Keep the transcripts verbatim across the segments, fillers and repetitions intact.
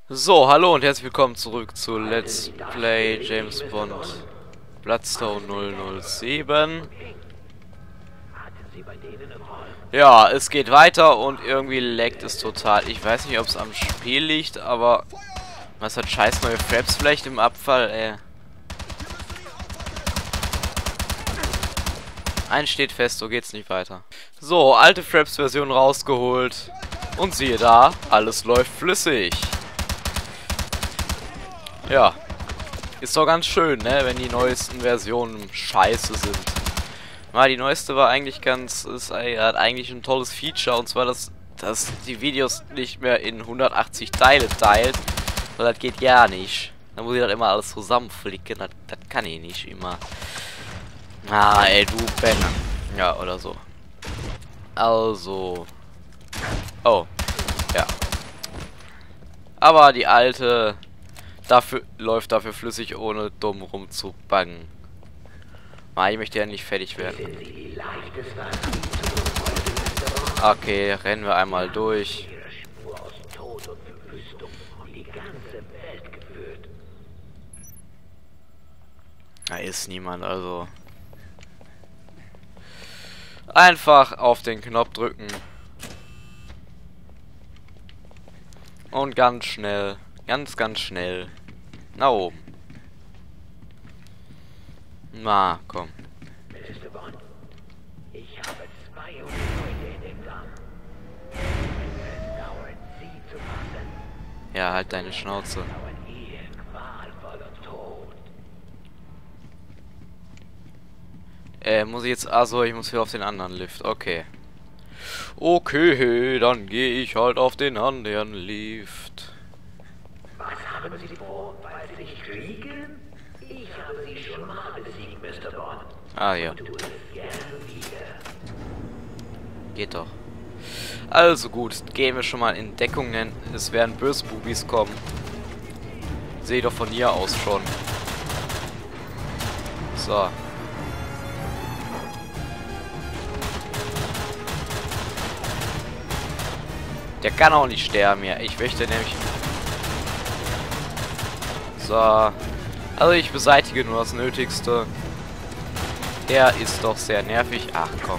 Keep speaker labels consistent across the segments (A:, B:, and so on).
A: So, hallo und herzlich willkommen zurück zu Let's Play James Bond Bloodstone null null sieben. Ja, es geht weiter und irgendwie laggt es total. Ich weiß nicht, ob es am Spiel liegt, aber was hat scheiß neue Fraps vielleicht im Abfall, ey. Eins steht fest, so geht's nicht weiter. So, alte Fraps-Version rausgeholt. Und siehe da, alles läuft flüssig. Ja, ist doch ganz schön, ne, wenn die neuesten Versionen scheiße sind. Na, die neueste war eigentlich ganz, ist hat eigentlich ein tolles Feature, und zwar, dass, dass die Videos nicht mehr in hundertachtzig Teile teilt, weil das geht ja nicht. Da muss ich das immer alles zusammenflicken, das, das kann ich nicht immer. Ah, ey, du Penner. Ja, oder so. Also. Oh, ja. Aber die alte... Dafür läuft dafür flüssig, ohne dumm rumzubangen. Ah, ich möchte ja nicht fertig werden. Okay, rennen wir einmal durch. Da ist niemand, also. Einfach auf den Knopf drücken. Und ganz schnell. Ganz, ganz schnell. Nach oben. Na, komm.
B: Mister Bond, ich habe zweihundert Leute in den Gang. Es dauert, sie zu fassen.
A: Ja, halt deine Schnauze.
B: Es dauert ihr qualvoller Tod.
A: Äh, muss ich jetzt... Achso, ich muss hier auf den anderen Lift. Okay. Okay, dann gehe ich halt auf den anderen Lift.
B: Was haben Sie vor, weil Sie sich kriegen? Ich habe Sie schon mal besiegt, Mister Bond.
A: Ah, ja.
B: Und tue es gern wieder.
A: Geht doch. Also gut, gehen wir schon mal in Deckungen. Es werden böse Bubis kommen. Sehe doch von hier aus schon. So. Der kann auch nicht sterben, ja. Ich möchte nämlich... So. Also ich beseitige nur das Nötigste. Der ist doch sehr nervig. Ach komm.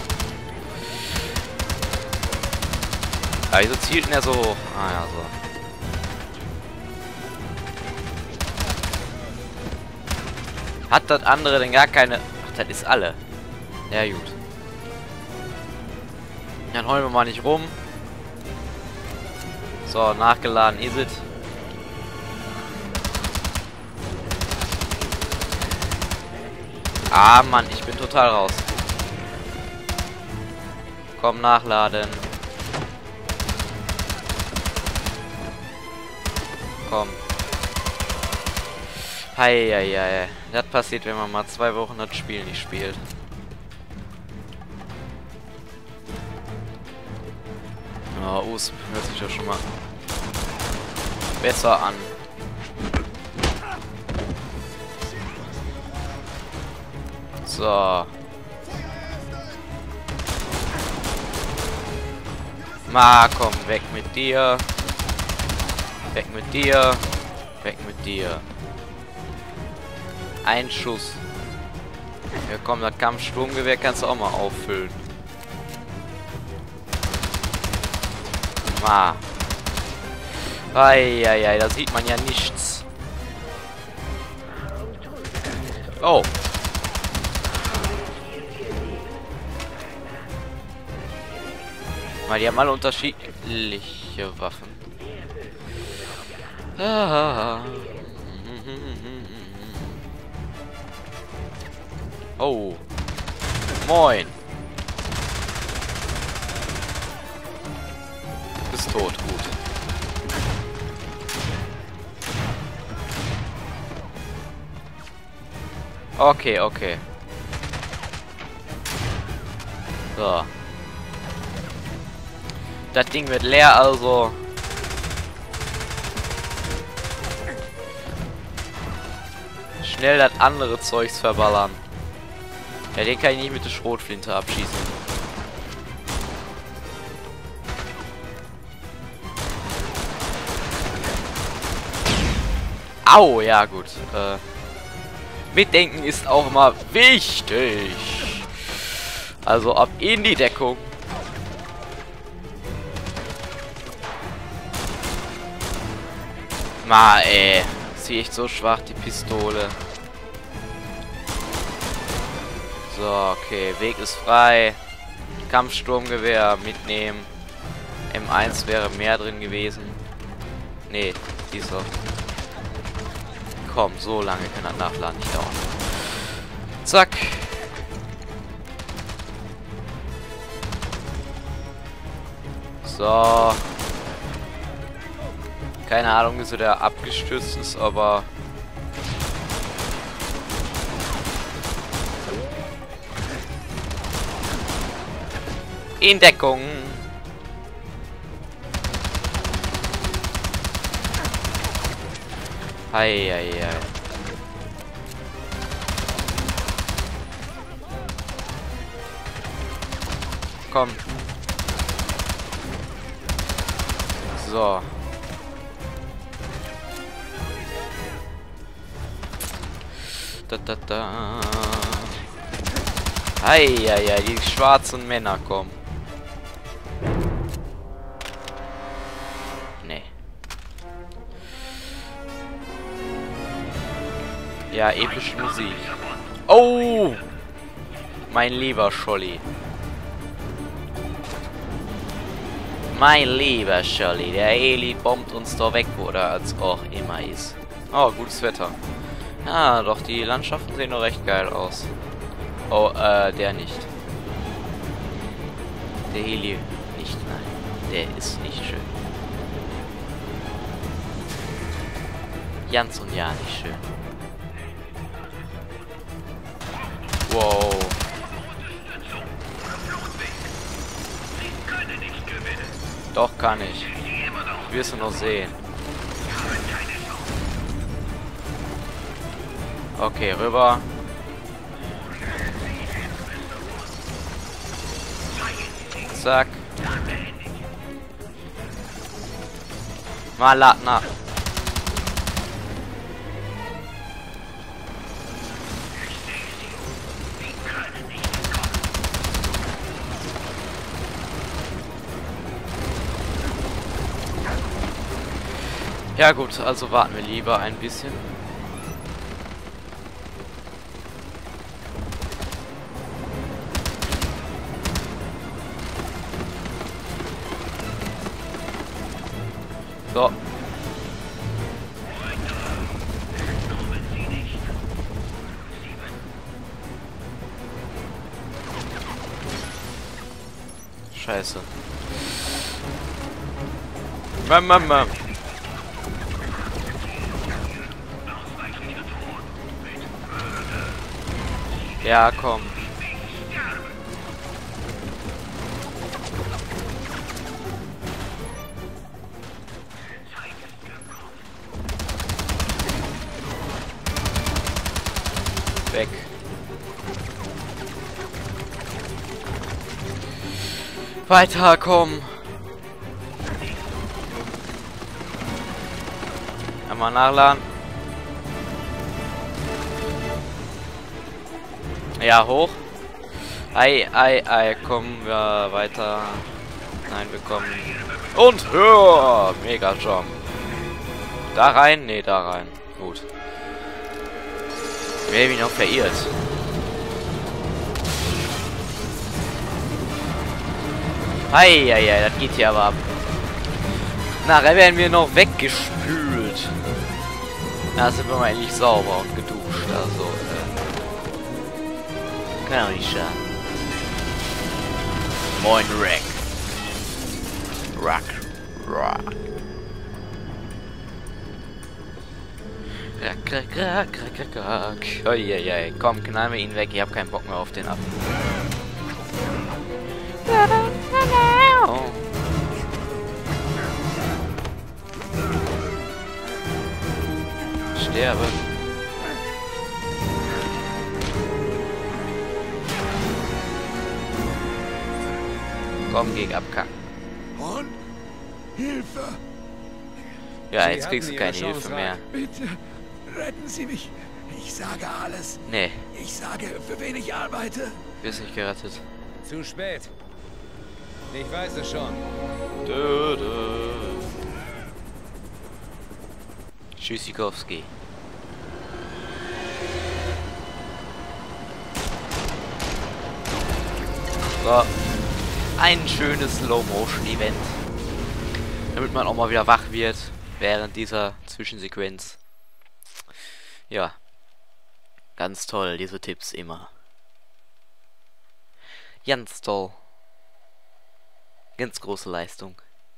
A: Also zielt er so hoch. Ah ja, so. Hat das andere denn gar keine... Ach, das ist alle. Ja, gut. Dann heulen wir mal nicht rum. So, nachgeladen ist es. Ah, Mann, ich bin total raus. Komm, nachladen. Komm. Heieiei. Das passiert, wenn man mal zwei Wochen das Spiel nicht spielt. Oh, U S P hört sich ja schon mal besser an. So. Ma, komm, weg mit dir. Weg mit dir. Weg mit dir. Ein Schuss. Ja komm, das Kampfsturmgewehr kannst du auch mal auffüllen. Ma. Eieiei, da sieht man ja nichts. Oh. Weil die haben alle unterschiedliche Waffen. Ah. Oh. Moin. Bist tot, gut. Okay, okay. So. Das Ding wird leer, also. Schnell das andere Zeugs verballern. Ja, den kann ich nicht mit der Schrotflinte abschießen. Au, ja gut. Äh, mitdenken ist auch immer wichtig. Also ab in die Deckung. Ma, ey. Ist sie echt so schwach, die Pistole. So, okay. Weg ist frei. Kampfsturmgewehr mitnehmen. M eins wäre mehr drin gewesen. Nee, dieser. Komm, so lange kann das Nachladen nicht dauern. Zack. So. Keine Ahnung, wieso der abgestürzt ist, aber... In Deckung. Hei, hei, hei. Komm. So. Da, da, da. Hei, hei, hei, die schwarzen Männer kommen. Nee. Ja, epische Musik. Oh! Mein lieber Scholli. Mein lieber Scholli, der Eli bombt uns doch weg, wo er als auch immer ist. Oh, gutes Wetter. Ah, doch, die Landschaften sehen doch recht geil aus. Oh, äh, der nicht. Der Heli nicht, nein. Der ist nicht schön. Ganz und ja nicht schön. Wow. Doch, kann ich. Ich will es noch sehen. Okay, rüber. Zack. Malatna. Ja gut, also warten wir lieber ein bisschen. So. Scheiße. Mama, Mama. Ja, komm. Weg. Weiter, komm. Einmal nachladen. Ja, hoch. Ei, ei, ei, kommen wir weiter. Nein, wir kommen. Und höher! Mega Jump. Da rein? Ne, da rein. Gut. Ich habe mich noch verirrt. Ei, ei, ei, das geht hier aber ab. Nachher werden wir noch weggespült. Da sind wir mal endlich sauber und geduscht. Also, äh. Kann auch nicht schaden. Moin, Rack. Rock. Rock. Rack, rack, rack, rack, rack, rack. Uiuiui. Komm, knallen wir ihn weg. Ich hab keinen Bock mehr auf den ab. Sterbe. Komm, gegen abkacken.
C: Und? Hilfe!
A: Ja, jetzt kriegst du keine Hilfe mehr.
C: Bitte, Retten Sie mich. Ich sage alles.
A: Nee,
C: Ich sage, für wen ich arbeite.
A: wirst nicht gerettet.
D: Zu spät. Ich weiß es schon.
A: Dö, dö. Tschüssikowski. So. Ein schönes Slow-Motion-Event. Damit man auch mal wieder wach wird während dieser Zwischensequenz. Ja. Ganz toll, diese Tipps immer. Ganz toll. Ganz große Leistung.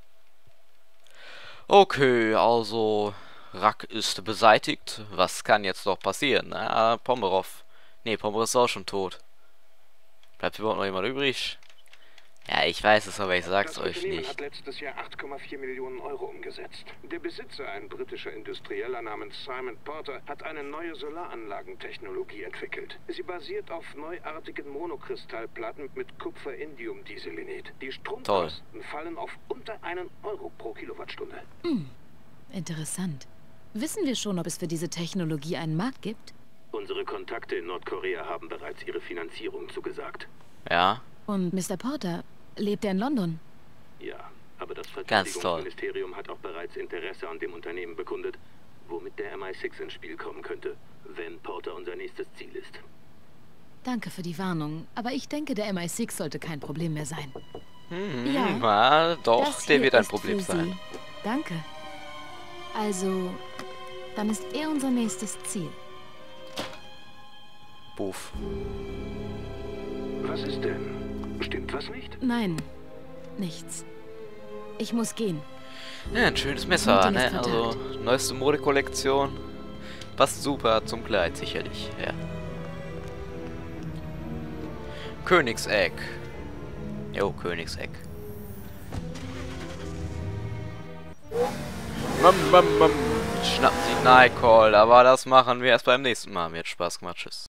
A: Okay, also Rack ist beseitigt. Was kann jetzt noch passieren? Ah, Pomerov. Ne, Pomerov ist auch schon tot. Bleibt überhaupt noch jemand übrig? Ja, ich weiß es, aber ich sag's
E: Das
A: euch
E: Unternehmen
A: nicht.
E: hat letztes Jahr acht Komma vier Millionen Euro umgesetzt. Der Besitzer, ein britischer Industrieller namens Simon Porter, hat eine neue Solaranlagentechnologie entwickelt. Sie basiert auf neuartigen Monokristallplatten mit Kupfer-Indium-Dieselenit. Die Stromkosten fallen auf unter einen Euro pro Kilowattstunde.
F: Interessant. Wissen wir schon, ob es für diese Technologie einen Markt gibt?
E: Unsere Kontakte in Nordkorea haben bereits ihre Finanzierung zugesagt.
A: Ja,
F: Und Mister Porter, lebt er in London?
E: Ja, aber das
A: Ganz toll.
E: Verteidigungsministerium hat auch bereits Interesse an dem Unternehmen bekundet, womit der M I sechs ins Spiel kommen könnte, wenn Porter unser nächstes Ziel ist.
F: Danke für die Warnung, aber ich denke, der M I sechs sollte kein Problem mehr sein.
A: hm,
F: Ja,
A: na, doch,
F: Das
A: der
F: hier
A: wird ein
F: ist
A: Problem
F: für
A: sein.
F: Sie. Danke. Also, dann ist er unser nächstes Ziel.
A: Buff.
E: Was ist denn? Stimmt was nicht?
F: Nein, nichts. Ich muss gehen.
A: Ja, ein schönes Messer,
F: Meeting ist
A: ne? Also, neueste Modekollektion. Passt super zum Kleid, sicherlich, ja. Königseck. Jo, Königseck. Mam, mam, mam. Schnappen Sie Nightcall, aber das machen wir erst beim nächsten Mal. Mir hat Spaß gemacht, tschüss.